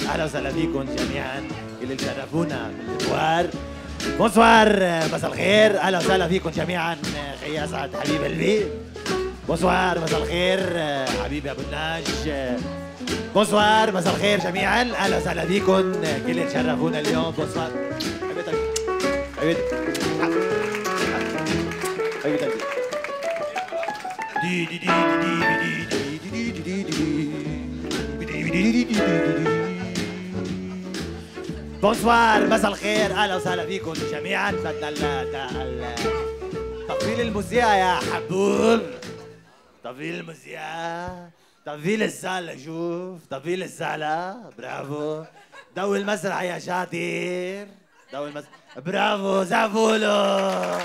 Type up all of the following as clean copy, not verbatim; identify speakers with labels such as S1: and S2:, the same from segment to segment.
S1: اهلا وسهلا فيكم جميعا اللي تشرفونا بالادوار. بونسوار، مساء الخير، اهلا وسهلا فيكم جميعا. خي اسعد حبيب قلبي. بونسوار، مساء الخير حبيبي ابو الناج. بونسوار، مساء الخير جميعا، اهلا وسهلا فيكم كل اللي تشرفونا اليوم. بونسوار حبيبتك حبيبتك حبيبتك. بونسوار، مساء الخير، اهلا وسهلا فيكم جميعا. بدنا تطفيل الموسيقى يا حبوب، تطفيل الموسيقى، تطفيل السالة، شوف تطفيل السالة، برافو. ضوي المسرح يا شاطر، ضوي المسرح، برافو زعفولو.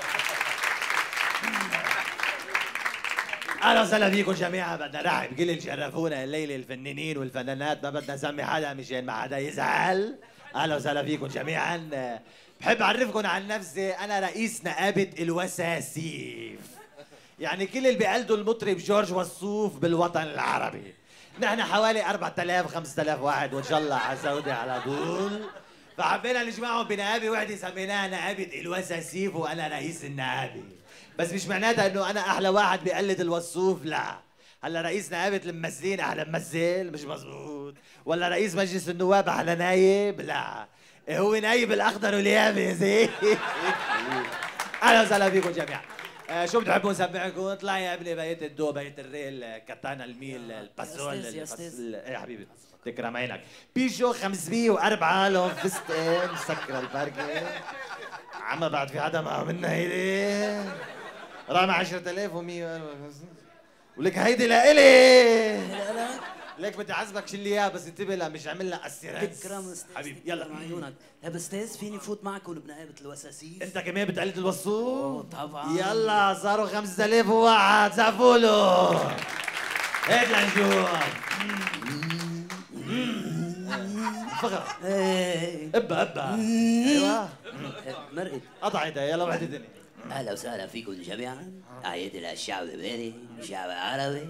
S1: اهلا وسهلا فيكم جميعا. بدنا نرحب كل اللي شرفونا الليله، الفنانين والفنانات، ما بدنا نسمي حدا مشان ما حدا يزعل. اهلا وسهلا فيكم جميعا. بحب اعرفكم عن نفسي، انا رئيس نقابه الوساسيف، يعني كل اللي بيقلدوا المطرب جورج وسوف بالوطن العربي. نحن حوالي 4000 5000 واحد، وان شاء الله على سعودي على طول. فحبينا نجمعهم بنقابه وحده سميناها نقابه الوساسيف، وانا رئيس النقابه. بس مش معناتها انه انا احلى واحد بيقلد الوصوف، لا. هلا رئيس نقابه الممثلين احلى ممثل، مش مزبوط. ولا رئيس مجلس النواب احلى نايب، لا. هو نايب الاخضر واليابس. اهلا وسهلا فيكم جميعا. شو بتحبوا نسمعكم؟ اطلعي يا ابني، بيت الدو، بيت الريل، كاتانا، الميل، الباسول.
S2: يا استاذ
S1: ايه يا حبيبي، تكرم عينك. بيجو 504 لون فستان، مسكره الباركه. عم بعد في حدا معه منا هيدي؟ رقم 10100 ولك هيدي لإلي. ليك بدي اعذبك شيل لي اياها، بس انتبه لا مش عامل لها اسيرانس.
S2: تكرم استاذ،
S1: حبيبي يلا
S2: عيونك. يا استاذ فيني فوت معكم بنقابه الوساسيف؟
S1: انت كمان بتقلد الوصول؟
S2: طبعا.
S1: يلا صاروا 5001 زعفولو. هيك لنشوف. فقرة ابا ابا. ايوه
S2: مرقد
S1: قطعتها. يلا وحدة ثانية.
S2: اهلا وسهلا فيكم جميعا. اعيد الشعب اللبناني، الشعب العربي.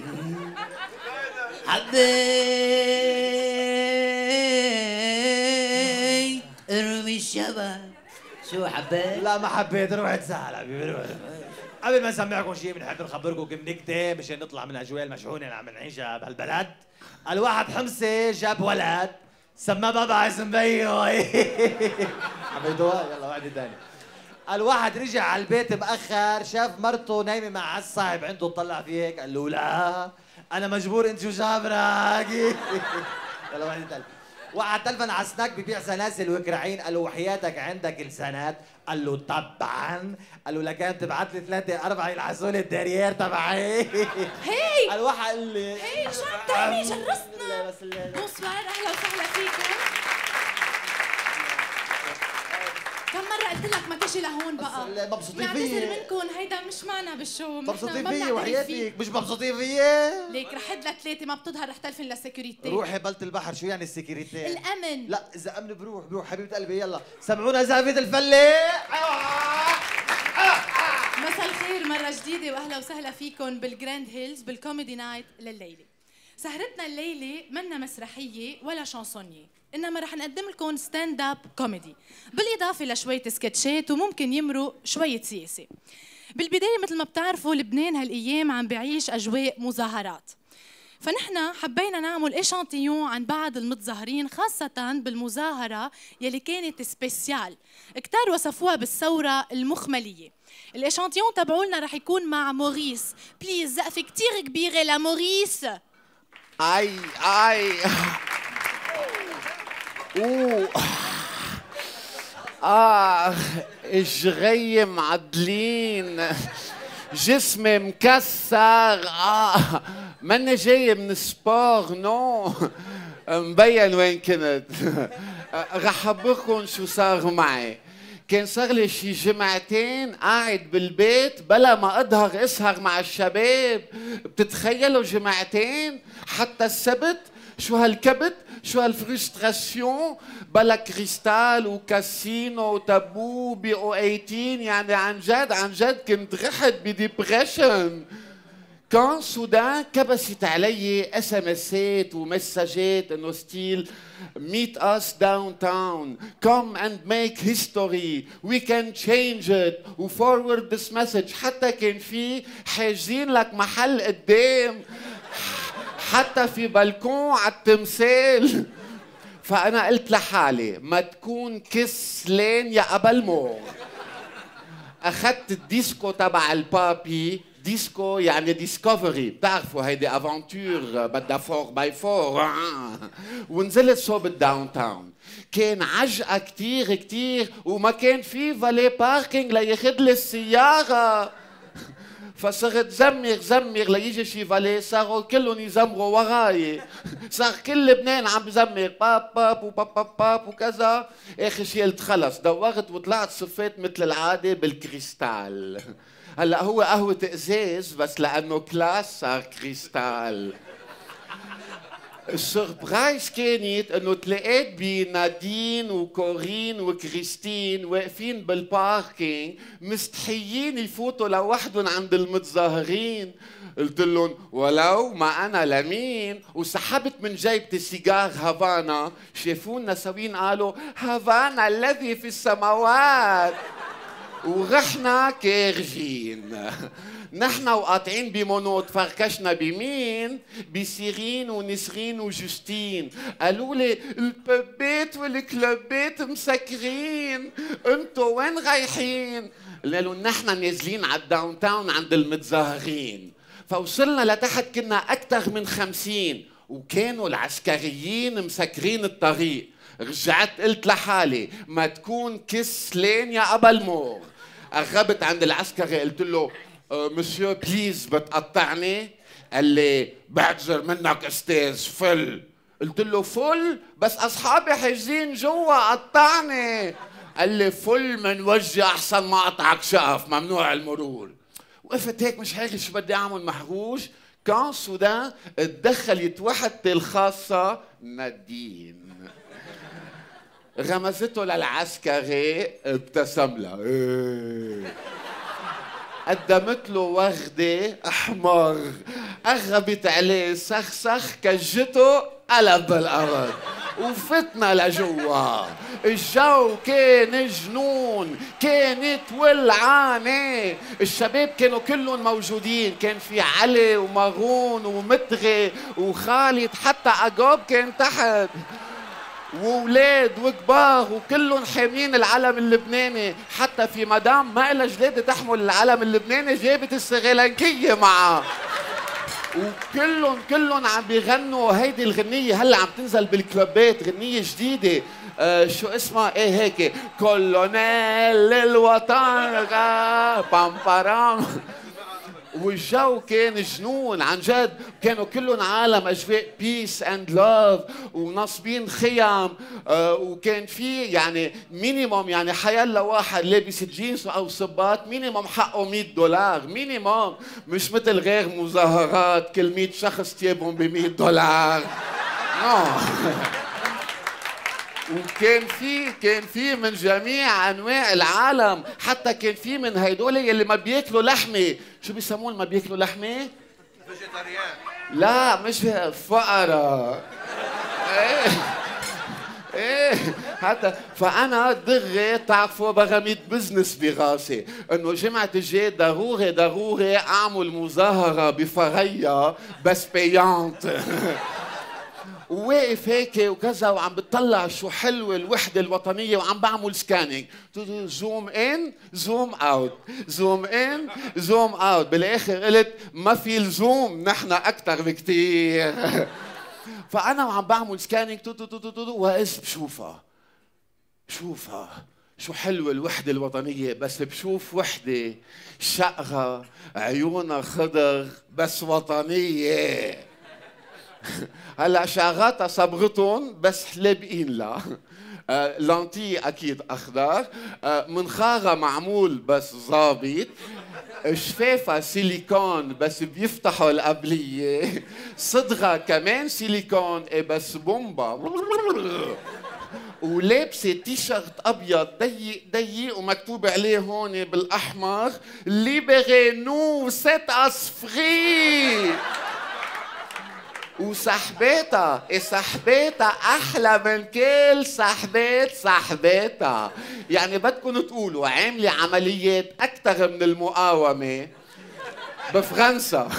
S2: حبيت ارمي الشباب. شو حبيت؟
S1: لا ما حبيت، روح تسهل حبيبي روح. قبل ما نسمعكم شيء بنحب نخبركم كم نكته مشان نطلع من الاجواء المشحونه اللي عم نعيشها بهالبلد. الواحد حمصي جاب ولد سماه بابا اسم بيو. حبيتوها؟ يلا واحدة ثانية. الواحد رجع على البيت مأخر، شاف مرته نايمة مع الصاحب عنده، طلع فيه هيك قال له لا أنا مجبور، أنت شو جابرك؟ يلا واحدة ثانية. واحد تلفن على سناك ببيع سلاسل وكرعين، قال له وحياتك عندك لسانات؟ قال له طبعا. قال له لكان تبعت لي 3 4 يلحسوا لي الدريير تبعي.
S3: هي
S1: الواحد قال لي
S3: هي شو عم تعملي؟ جرستنا. بونسوار، اهلا وسهلا فيكم. كم مرة قلت لك ما تجي لهون بقى؟
S1: مبسوطين فيي.
S3: نعتذر منكم، هيدا مش معنا بالشو.
S1: مبسوطين فيي وحياتك، مش مبسوطين فيي؟
S3: ليك رحت لك 3 ما بتظهر، رح تلفن للسكيورتي.
S1: روحي بلت البحر. شو يعني السكيورتي؟
S3: الأمن.
S1: لا إذا أمن بروح حبيبة قلبي. يلا سمعونا زافية الفلة.
S3: مساء الخير مرة جديدة وأهلا وسهلا فيكم بالجراند هيلز بالكوميدي نايت لليلة. سهرتنا الليلة منا مسرحية ولا شانسونية، إنما رح نقدم لكم ستاند اب كوميدي بالإضافة لشوية سكتشات وممكن يمروا شوية سياسة. بالبداية مثل ما بتعرفوا لبنان هالأيام عم بعيش أجواء مظاهرات، فنحن حبينا نعمل إشانتيون عن بعض المتظاهرين، خاصة بالمظاهرة يلي كانت سبيسيال كتار وصفوها بالثورة المخملية. الإشانتيون تبعولنا رح يكون مع موريس. بليز زقفة كتير كبيرة لموريس.
S4: اي اوه اجري معدلين، جسمي مكسر. ماني جاي من سبور، نو مبين وين كنت. رح خبركم شو صار معي. كان صار لي شي جمعتين قاعد بالبيت بلا ما اظهر اسهر مع الشباب. بتتخيلوا جمعتين حتى السبت؟ شو هالكبت؟ شو هالفرستراسيون؟ بلا كريستال وكاسينو وتابو بي او 18. يعني عن جد كنت رحت بديبريشن. كان سودان كبست علي SMS ومساجات انه ستيل meet us downtown, come and make history, we can change it, و forward this message. حتى كان في حاجزين لك محل قدام، حتى في بلكون على التمثال. فأنا قلت لحالي ما تكون كسلان يا أبا المور. أخذت الديسكو تبع البابي، ديسكو يعني ديسكفري، بتعرفوا هيدي افونتور بدها 4x4، ونزلت صوب الداون تاون. كان عجقه كتير كتير، وما كان في فالي باركينج لياخذ لي السياره. فصرت زمر ليجي شي فالي، صاروا كلهم يزمروا وراي. صار كل لبنان عم بزمر باب باب وباب باب باب وكذا. اخر شي قلت خلص، دورت وطلعت صفيت مثل العاده بالكريستال. هلا هو قهوة ازاز بس لانه كلاس صار كريستال. السربرايز كانت انه تلاقيت بنادين وكورين وكريستين واقفين بالباركينج مستحيين يفوتوا لوحدهم عند المتظاهرين. قلت لهم ولو ما انا لمين، وسحبت من جيبتي سيجار هافانا. شافونا سوين قالوا هافانا الذي في السماوات، ورحنا كارجين. نحن وقاطعين بمونوت، فركشنا بمين؟ بسيرين ونسرين وجوستين. قالوا لي البابات والكلوبات مسكرين، انتوا وين رايحين؟ قلنا لهم نحن نازلين على الداون تاون عند المتظاهرين. فوصلنا لتحت كنا أكثر من 50، وكانوا العسكريين مسكرين الطريق. رجعت قلت لحالي ما تكون كسلان يا أبا المور. قربت عند العسكري قلت له مسيو بليز بتقطعني؟ قال لي بعتذر منك استاذ فل. قلت له فل؟ بس اصحابي حاجزين جوا قطعني. قال لي فل من وجهي احسن ما اقطعك شقف، ممنوع المرور. وقفت هيك مش عارف شو بدي اعمل، محروج. كان سودان تدخلت وحدتي الخاصه نادين، غمزته للعسكري ابتسم لها، قدمت له وردة أحمر، قربت عليه سخسخ كجته قلب بالأرض، وفتنا لجوا. الجو كان جنون، كانت ولعانة. الشباب كانوا كلهم موجودين، كان في علي ومارون ومتغي وخالد، حتى عقاب كان تحت، وولاد وكبار وكلهم حاملين العلم اللبناني. حتى في مدام ما إلها جلادة تحمل العلم اللبناني جابت السريلانكية معها، وكلهم عم بيغنوا هيدي الغنية هلا عم تنزل بالكلوبات، غنية جديدة شو اسمها ايه هيك، كولونيل الوطن بام بارام. والجو كان جنون عن جد، كانوا كلهم عالم اجواء بيس اند لاف وناصبين خيم. وكان في يعني مينيموم، يعني حيلا واحد لابس جينز او صباط مينيموم حقه $100 مينيموم، مش مثل غير مظاهرات كل 100 شخص تجيبهم $100. نو. وكان في من جميع انواع العالم، حتى كان في من هيدول اللي ما بياكلوا لحمه، شو بيسمون ما بياكلوا لحمه؟ فيجيتاريان. لا مش فقراء. ايه حتى فانا دغري تعرفوا بغميت بزنس براسي انه جمعة الجاي ضروري اعمل مظاهره بفريا بس بيانت. وواقف هيك وكذا وعم بتطلع شو حلوه الوحده الوطنيه، وعم بعمل سكانينج، زوم ان زوم اوت، زوم ان زوم اوت. بالاخر قلت ما في الزوم، نحن اكثر بكثير. فانا وعم بعمل سكانينج واقف بشوفها شو حلوه الوحده الوطنيه، بس بشوف وحده شقها عيونها خضر بس وطنيه. هلا شعراتها صبغتهم بس لابقين لها، لانتي اكيد اخضر، منخارها معمول بس ظابط، شفافها سيليكون بس بيفتحوا القبليه، صدغها كمان سيليكون بس بومبا. ولابسه تيشرت ابيض ضيق ضيق ومكتوب عليه هون بالاحمر ليبري سيت اس فري. وصاحبتها احلى من كل صاحبتها. يعني بدكم تقولوا عامله عمليات اكثر من المقاومه بفرنسا.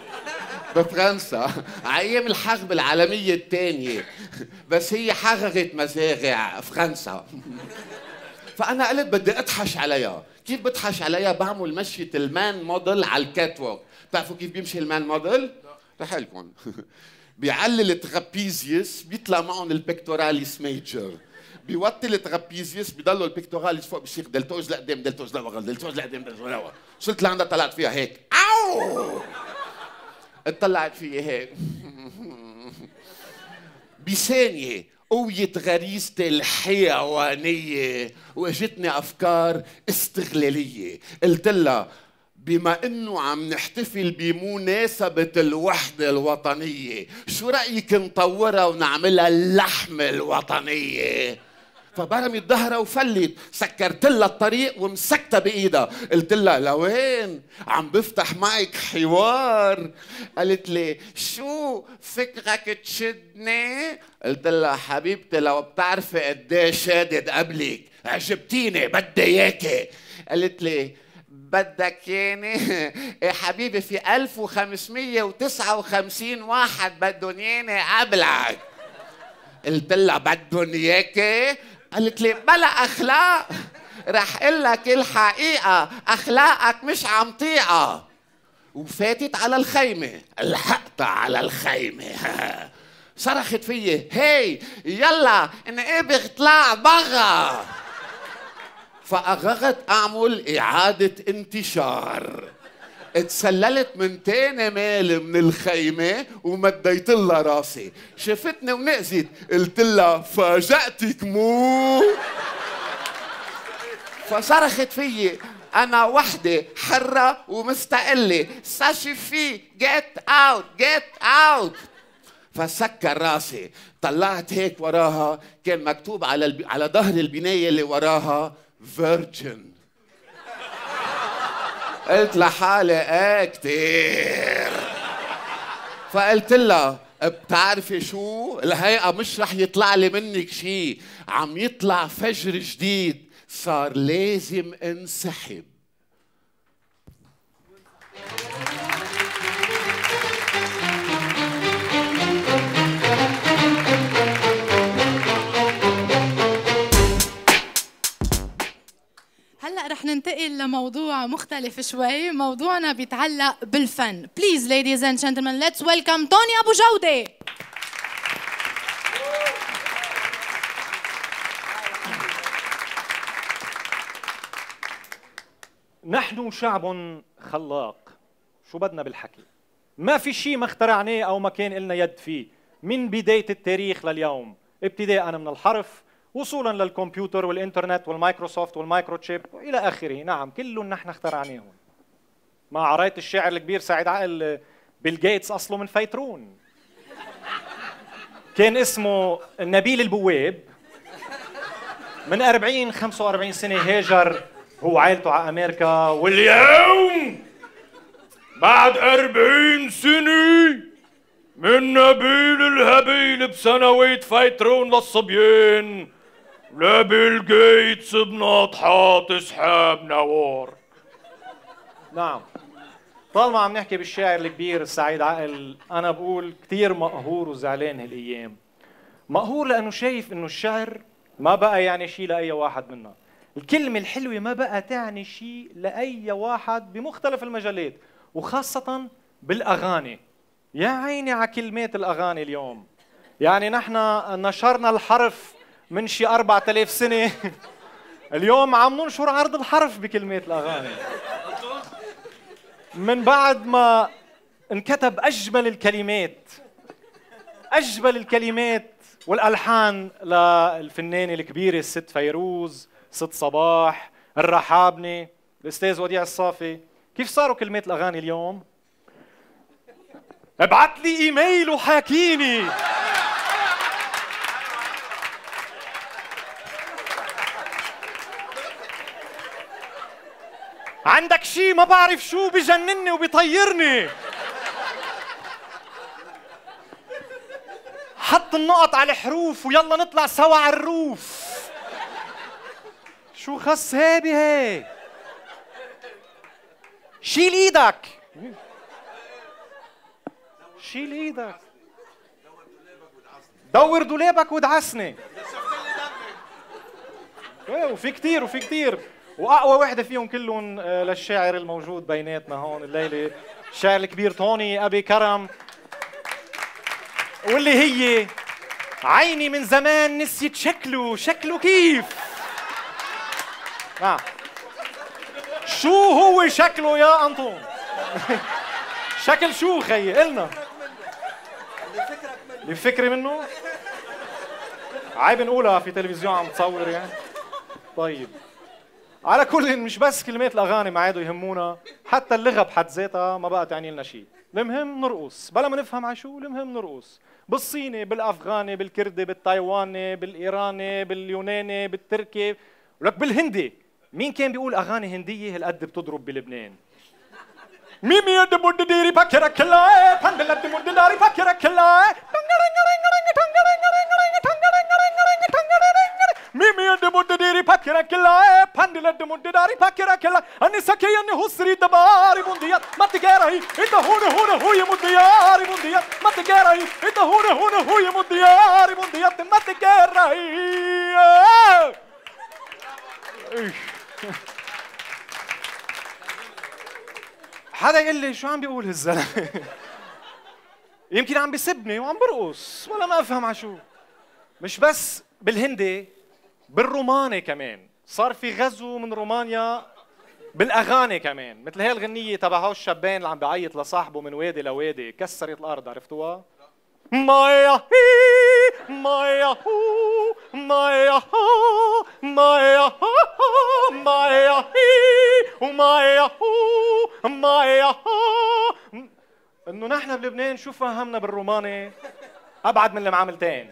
S4: ايام الحرب العالميه الثانيه، بس هي حررت مزارع فرنسا. فانا قلت بدي اضحش عليها. كيف بضحش عليها؟ بعمل مشية المان موديل على الكات ووك. بتعرفوا كيف بيمشي المان موديل؟ رح لكم. بيعلل الترابيزيوس بيطلع معهم البكتوراليس ميجر. بيوطي الترابيزيوس بيضلوا البكتوراليس فوق، بصير دلتوز لقدام دلتوز لورا دلتوز لقدام دلتوز لورا. وصلت لعندها طلعت فيها هيك اوو، اطلعت فيها هيك. بثانية قوية غريزتي الحيوانية واجتني أفكار استغلالية. قلت لها بما انه عم نحتفل بمناسبة الوحدة الوطنية، شو رأيك نطورها ونعملها اللحمة الوطنية؟ فبرمت ظهرها وفلت. سكرت لها الطريق ومسكتها بايدها. قلت لها لوين؟ عم بفتح معك حوار. قالت لي شو فكرك تشدني؟ قلت لها حبيبتي لو بتعرفي قديش شادد قبلك، عجبتيني بدي اياكي. قالت لي بدك ياني؟ يا حبيبي في 1559 واحد بدهم ياني قبلك. قلت لها بدهم اياكي؟ قالت لي بلا اخلاق. رح اقول لك الحقيقه، اخلاقك مش عم طيقه. وفاتت على الخيمه، لحقتها على الخيمه. صرخت فيي هي يلا نقابل اطلع برا. فقررت اعمل اعاده انتشار. اتسللت من تاني مال من الخيمة ومديت لها راسي. شفتني ونقزت. قلت لها فاجأتك مو؟ فصرخت فيي أنا وحدة حرة ومستقلة. ساشفي جيت أوت. فسكر راسي. طلعت هيك وراها، كان مكتوب على ظهر البناية اللي وراها فيرجن. قلت لحالي كتير. فقلت لها بتعرفي شو؟ الهيئة مش رح يطلع لي منك شي، عم يطلع فجر جديد، صار لازم انسحب.
S3: هلا رح ننتقل لموضوع مختلف شوي. موضوعنا بيتعلق بالفن. Please ladies and gentlemen, let's welcome توني أبو جودة.
S5: نحن شعب خلاق، شو بدنا بالحكي؟ ما في شيء ما اخترعناه أو ما كان لنا يد فيه من بداية التاريخ لليوم، ابتداء من الحرف وصولا للكمبيوتر والإنترنت والمايكروسوفت والمايكروتشيب وإلى آخره. نعم كلهم نحن اخترعناهم. ما عريت الشاعر الكبير سعيد عقل بيل جيتس أصله من فيترون، كان اسمه نبيل البواب. من 40-45 سنة هاجر هو عائلته على أمريكا، واليوم بعد 40 سنة من نبيل الهبيل بسنوات فيترون للصبيان لبيل جيتس بناطحات سحاب نوار. نعم طالما عم نحكي بالشاعر الكبير سعيد عقل، أنا بقول كتير مقهور وزعلان هالأيام. مقهور لأنه شايف إنه الشعر ما بقى يعني شيء لأي واحد منا. الكلمة الحلوة ما بقى تعني شيء لأي واحد بمختلف المجالات، وخاصة بالأغاني. يا عيني على كلمات الأغاني اليوم. يعني نحن نشرنا الحرف من شي 4000 سنة اليوم عم ننشر عرض الحرف بكلمات الأغاني. من بعد ما انكتب أجمل الكلمات والألحان للفنانة الكبيرة الست فيروز، ست صباح، الرحابني، الأستاذ وديع الصافي، كيف صاروا كلمات الأغاني اليوم؟ ابعت لي ايميل وحاكيني. عندك شي ما بعرف شو بجنني وبيطيرني. حط النقط على الحروف ويلا نطلع سوا على الروف. شو خص هي بهي؟ شيل ايدك. شيل ايدك. دور دولابك وادعسني. وفي كتير وفي كتير، واقوى وحده فيهم كلهم للشاعر الموجود بيناتنا هون الليله، الشاعر الكبير توني ابي كرم، واللي هي عيني من زمان نسيت شكله كيف. نعم. شو هو شكله يا انطون؟ شكل شو خيي؟ قلنا اللي فكري منه. عيب نقولها في تلفزيون عم تصور يعني. طيب على كل، مش بس كلمات الاغاني ما عادوا يهمونا، حتى اللغه بحد ذاتها ما بقى تعني لنا شيء. المهم نرقص بلا ما نفهم على شو. المهم نرقص بالصيني، بالافغاني، بالكردي، بالتايواني، بالايراني، باليوناني، بالتركي، ولك بالهندي. مين كان بيقول اغاني هنديه هالقد بتضرب بلبنان؟ ميمي يد بود ديري باكرا كلا باندل قد بود داري باكرا كلا ميمي يد بود ديري باكرا كلا باندل قد بود داري باكرا كلا اني سكي اني حسري دباري بونديات ما تجاري انت هون هو يمدياري بونديات ما تجاري انت هون هو يمدياري بونديات ما تجاري. حدا يقول لي شو عم بيقول هالزلمه؟ يمكن عم بيسبني وعم برقص ولا ما افهم على شو. مش بس بالهندي، بالروماني كمان صار في غزو من رومانيا بالاغاني كمان، مثل هي الغنيه تبع هو الشابين اللي عم بيعيط لصاحبه من وادي لوادي، كسرت الارض، عرفتوها؟ مايا هي مايا هو مايا هو مايا هو مايا هي ومايا هو مايا هو. انه نحن بلبنان شو فهمنا بالروماني ابعد من المعاملتين.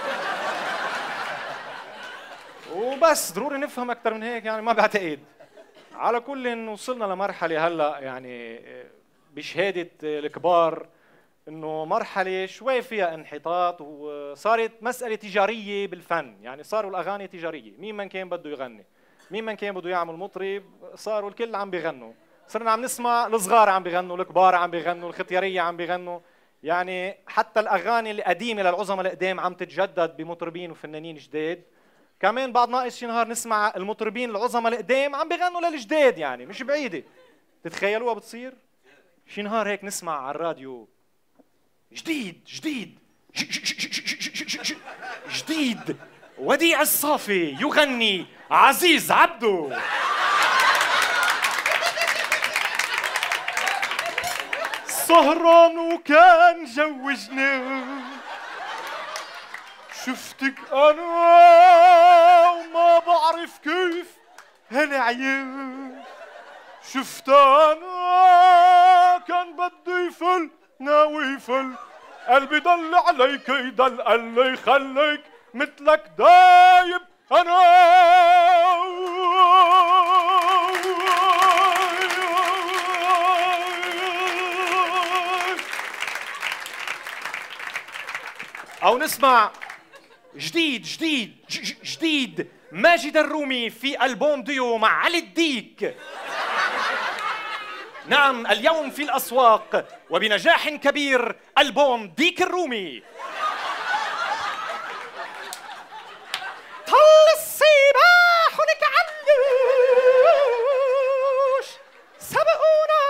S5: وبس ضروري نفهم اكثر من هيك يعني؟ ما بعتقد. على كل وصلنا لمرحله هلا يعني بشهاده الكبار انه مرحله شوي فيها انحطاط، وصارت مساله تجاريه بالفن، يعني صاروا الاغاني تجاريه، مين من كان بده يغني، مين من كان بده يعمل مطرب، صاروا الكل عم بيغنوا. صرنا عم نسمع الصغار عم بيغنوا، الكبار عم بيغنوا، الختياريه عم بيغنوا، يعني حتى الاغاني القديمه للعظماء القدام عم تتجدد بمطربين وفنانين جداد. كمان بعد ناقص شي نهار نسمع المطربين العظماء القدام عم بيغنوا للجداد، يعني مش بعيده. تتخيلوها بتصير؟ شي نهار هيك نسمع على الراديو جديد جديد وديع الصافي يغني عزيز عبدو. سهران وكان جوجنا، شفتك انا وما بعرف كيف هالعيال، شفت انا كان بده يفل ناوي يفل، قلبي ضل عليك يضل قال لي خليك مثلك دايب انا. او نسمع جديد ماجد الرومي في ألبوم ديو مع علي الديك. نعم اليوم في الأسواق وبنجاح كبير ألبوم ديك الرومي. طل الصباح لك علوش سبقونا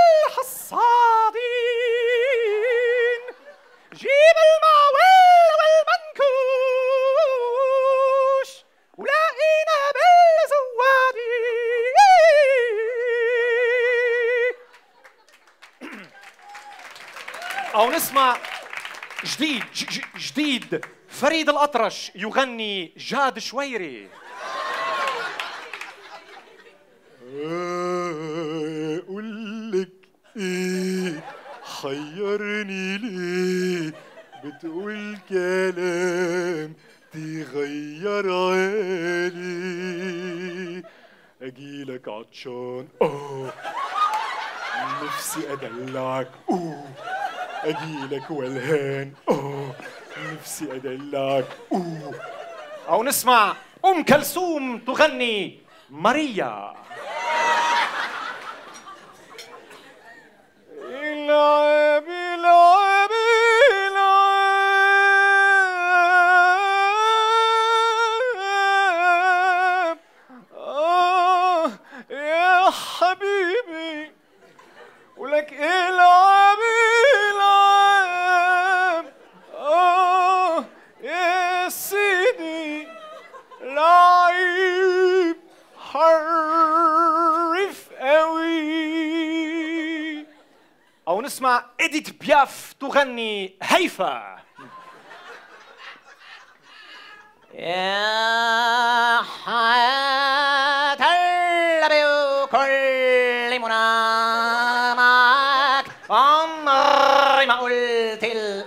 S5: هالحصادين، جيب المعول والمنكوش ولاقينا بالزوادين. أو نسمع جديد فريد الأطرش يغني جاد شويري. أقول لك إيه حيرني ليه، بتقول كلام تغير عالي، اجيلك عطشان نفسي ادلعك اجيلك ولهان نفسي ادلعك او نسمع ام كلثوم تغني ماريا. العب العب العب يا حبيبي ولك العب العب يا سيدي لعيب حرف قوي. او نسمع إديث بياف تغني هيفا.
S2: يا حياة النبي وكل منامك عمري ما قلت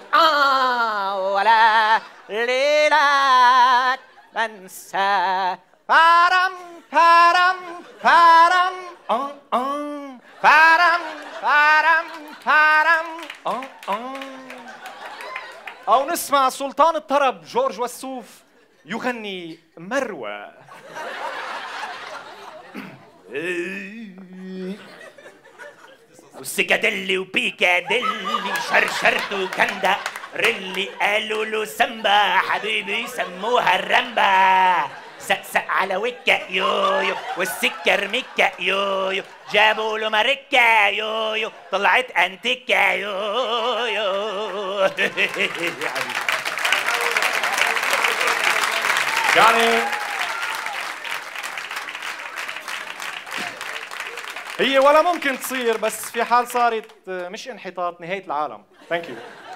S2: ولا ليلك بنسى. فارم فارم فارم فارم فارم فارم
S5: او نسمع سلطان الطرب جورج وسوف يغني مروة.
S2: وسكاديلي وبيكاديلي شرشرت وكندا ريلي قالوا له سمبا حبيبي سموها الرمبا. سقسق على وكة يويو والسكر مكة يويو جابوا له مركة يويو طلعت انتكة يويو.
S5: يعني هي ولا ممكن تصير، بس في حال صارت مش انحطاط، نهاية العالم. ثانك يو.